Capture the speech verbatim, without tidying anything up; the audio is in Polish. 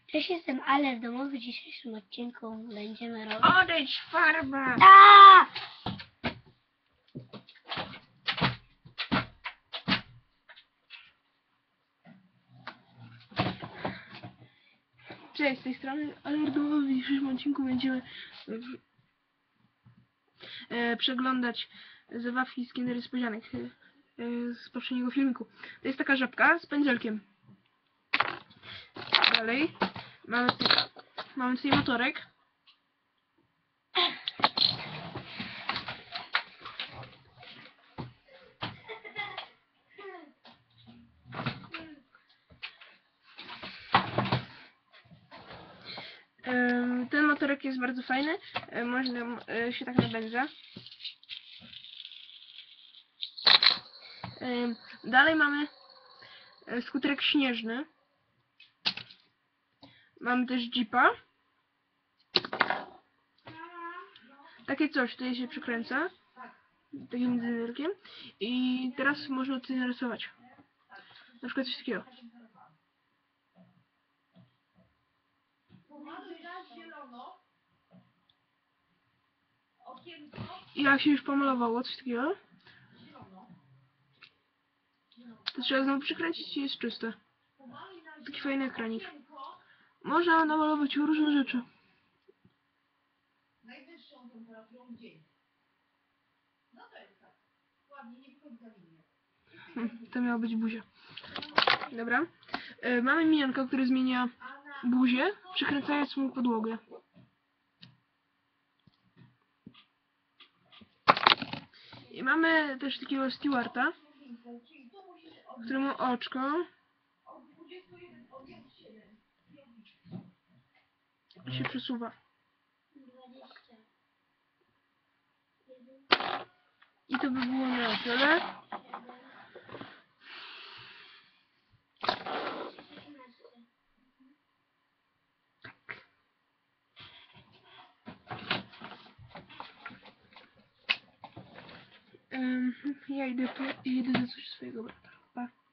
Cześć, jestem Ale Domowy. W dzisiejszym odcinku będziemy robić... Odejdź, farba! Aaaa! Cześć, z tej strony Ale Domowy. W dzisiejszym odcinku będziemy e, przeglądać zabawki z Kinder Niespodzianek e, z poprzedniego filmiku. To jest taka żabka z pędzelkiem. Dalej mamy, mamy tutaj motorek. Ten motorek jest bardzo fajny, można się tak napędza. Dalej mamy skuterek śnieżny. Mamy też jeepa. Takie coś, tutaj się przykręca takim cylinderkiem i teraz można tutaj narysować. Na przykład coś takiego. I jak się już pomalowało coś takiego, to trzeba znowu przykręcić i jest czyste. Taki fajny ekranik. Można namalować różne rzeczy. Najwyższą temperaturą w dzień. No to jest tak. Ładnie, nie wchodzi za linię. Hmm, to miała być buzia. Dobra. E, mamy minionka, który zmienia buzię, przykręcając mu podłogę. I mamy też takiego Stewarta, który ma oczko. I się przesuwa. I to by było na tyle. Um, ja idę, po, idę do coś swojego brata. Pa.